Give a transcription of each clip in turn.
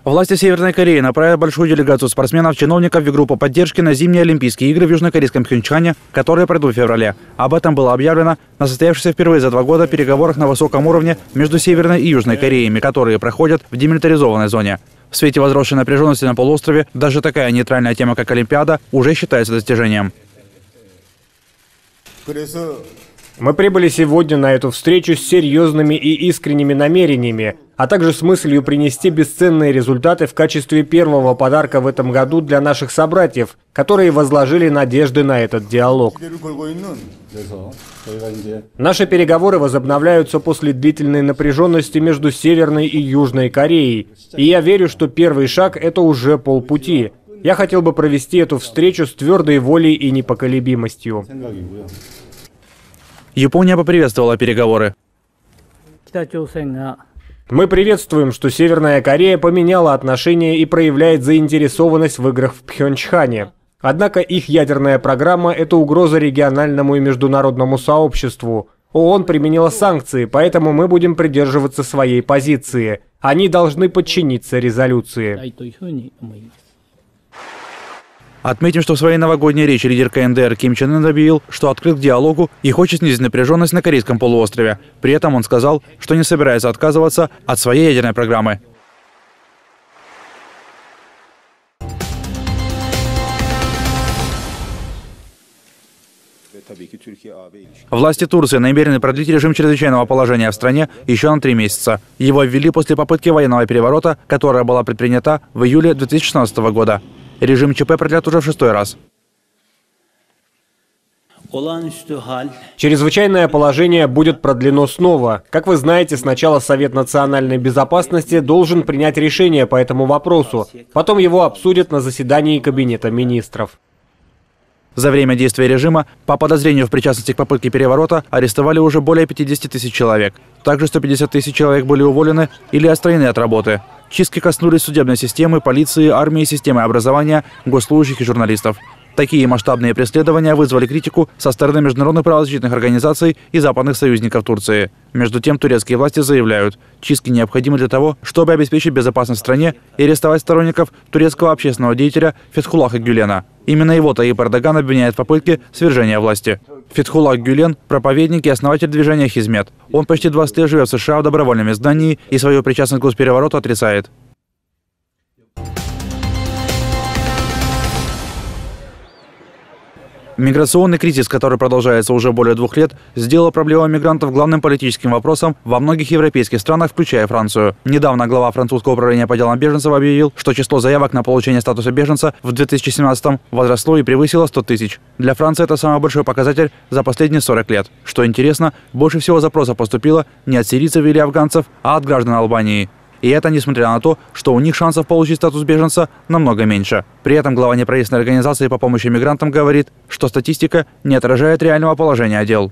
Власти Северной Кореи направят большую делегацию спортсменов-чиновников в группу поддержки на зимние Олимпийские игры в южнокорейском Пхенчхане, которые пройдут в феврале. Об этом было объявлено на состоявшихся впервые за 2 года переговорах на высоком уровне между Северной и Южной Кореями, которые проходят в демилитаризованной зоне. В свете возросшей напряженности на полуострове даже такая нейтральная тема, как Олимпиада, уже считается достижением. Мы прибыли сегодня на эту встречу с серьезными и искренними намерениями, а также с мыслью принести бесценные результаты в качестве первого подарка в этом году для наших собратьев, которые возложили надежды на этот диалог. Наши переговоры возобновляются после длительной напряженности между Северной и Южной Кореей, и я верю, что первый шаг – это уже полпути. Я хотел бы провести эту встречу с твердой волей и непоколебимостью. Япония поприветствовала переговоры. Мы приветствуем, что Северная Корея поменяла отношения и проявляет заинтересованность в играх в Пхенчхане. Однако их ядерная программа – это угроза региональному и международному сообществу. ООН применила санкции, поэтому мы будем придерживаться своей позиции. Они должны подчиниться резолюции. Отметим, что в своей новогодней речи лидер КНДР Ким Чен Ын объявил, что открыт к диалогу и хочет снизить напряженность на Корейском полуострове. При этом он сказал, что не собирается отказываться от своей ядерной программы. Власти Турции намерены продлить режим чрезвычайного положения в стране еще на 3 месяца. Его ввели после попытки военного переворота, которая была предпринята в июле 2016 года. Режим ЧП продлят уже в 6-й раз. Чрезвычайное положение будет продлено снова. Как вы знаете, сначала Совет национальной безопасности должен принять решение по этому вопросу. Потом его обсудят на заседании Кабинета министров. За время действия режима по подозрению в причастности к попытке переворота арестовали уже более 50 тысяч человек. Также 150 тысяч человек были уволены или отстранены от работы. Чистки коснулись судебной системы, полиции, армии, системы образования, госслужащих и журналистов. Такие масштабные преследования вызвали критику со стороны международных правозащитных организаций и западных союзников Турции. Между тем, турецкие власти заявляют, чистки необходимы для того, чтобы обеспечить безопасность в стране и арестовать сторонников турецкого общественного деятеля Фетхуллаха Гюлена. Именно его Таyyip Эрдоган обвиняет в попытке свержения власти. Фетхуллах Гюлен – проповедник и основатель движения Хизмет. Он почти 20 лет живет в США в добровольном изгнании и свою причастность к госперевороту отрицает. Миграционный кризис, который продолжается уже более 2 лет, сделал проблему мигрантов главным политическим вопросом во многих европейских странах, включая Францию. Недавно глава французского управления по делам беженцев объявил, что число заявок на получение статуса беженца в 2017-м возросло и превысило 100 тысяч. Для Франции это самый большой показатель за последние 40 лет. Что интересно, больше всего запросов поступило не от сирийцев или афганцев, а от граждан Албании. И это несмотря на то, что у них шансов получить статус беженца намного меньше. При этом глава неправительственной организации по помощи мигрантам говорит, что статистика не отражает реального положения дел.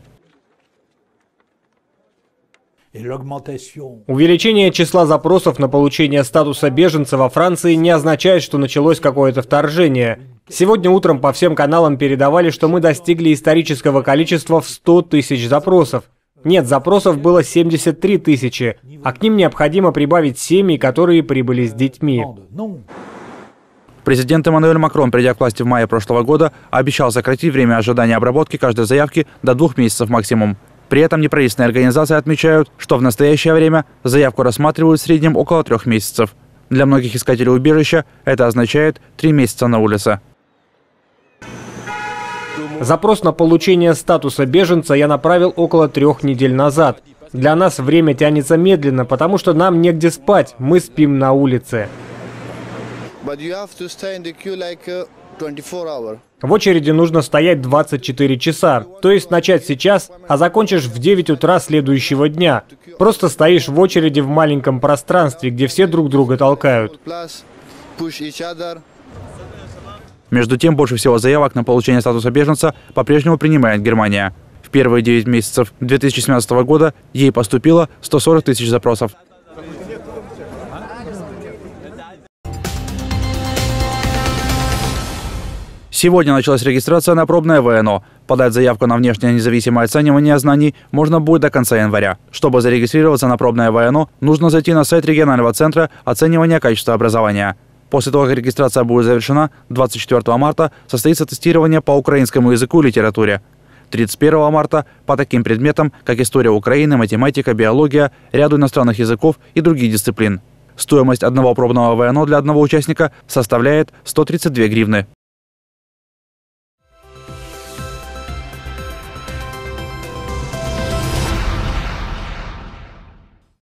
Увеличение числа запросов на получение статуса беженца во Франции не означает, что началось какое-то вторжение. Сегодня утром по всем каналам передавали, что мы достигли исторического количества в 100 тысяч запросов. Нет, запросов было 73 тысячи, а к ним необходимо прибавить семьи, которые прибыли с детьми. Президент Эммануэль Макрон, придя к власти в мае прошлого года, обещал сократить время ожидания обработки каждой заявки до 2 месяцев максимум. При этом неправительственные организации отмечают, что в настоящее время заявку рассматривают в среднем около 3 месяцев. Для многих искателей убежища это означает 3 месяца на улице. Запрос на получение статуса беженца я направил около 3 недель назад. Для нас время тянется медленно, потому что нам негде спать, мы спим на улице. В очереди нужно стоять 24 часа, то есть начать сейчас, а закончишь в 9 утра следующего дня. Просто стоишь в очереди в маленьком пространстве, где все друг друга толкают. Между тем, больше всего заявок на получение статуса беженца по-прежнему принимает Германия. В первые 9 месяцев 2017 года ей поступило 140 тысяч запросов. Сегодня началась регистрация на пробное ВНО. Подать заявку на внешнее независимое оценивание знаний можно будет до конца января. Чтобы зарегистрироваться на пробное ВНО, нужно зайти на сайт регионального центра оценивания качества образования. После того, как регистрация будет завершена, 24 марта состоится тестирование по украинскому языку и литературе. 31 марта по таким предметам, как история Украины, математика, биология, ряду иностранных языков и других дисциплин. Стоимость одного пробного ВНО для одного участника составляет 132 гривны.